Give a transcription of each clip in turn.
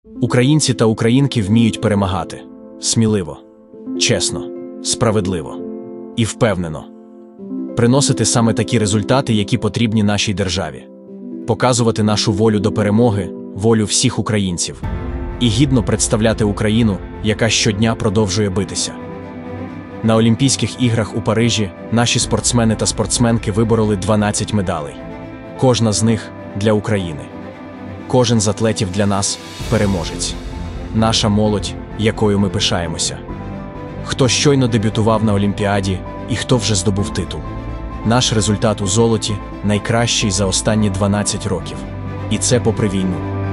Українці та українки вміють перемагати. Сміливо, чесно, справедливо і впевнено. Приносити саме такі результати, які потрібні нашій державі. Показувати нашу волю до перемоги, волю всіх українців. І гідно представляти Україну, яка щодня продовжує битися. На Олімпійських іграх у Парижі наші спортсмени та спортсменки вибороли 12 медалей. Кожна з них для України. Кожен з атлетів для нас – переможець. Наша молодь, якою ми пишаємося. Хто щойно дебютував на Олімпіаді і хто вже здобув титул. Наш результат у золоті – найкращий за останні 12 років. І це попри війну.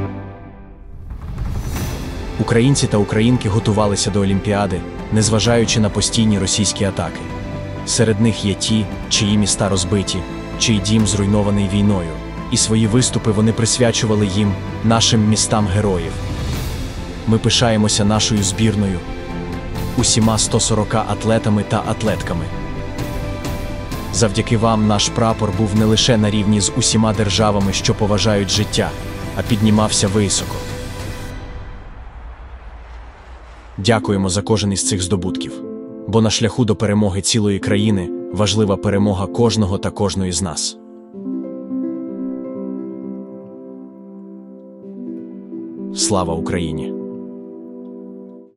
Українці та українки готувалися до Олімпіади, незважаючи на постійні російські атаки. Серед них є ті, чиї міста розбиті, чий дім зруйнований війною. І свої виступи вони присвячували їм, нашим містам героїв. Ми пишаємося нашою збірною, усіма 140 атлетами та атлетками. Завдяки вам наш прапор був не лише на рівні з усіма державами, що поважають життя, а піднімався високо. Дякуємо за кожен із цих здобутків, бо на шляху до перемоги цілої країни важлива перемога кожного та кожної з нас. Слава Україні!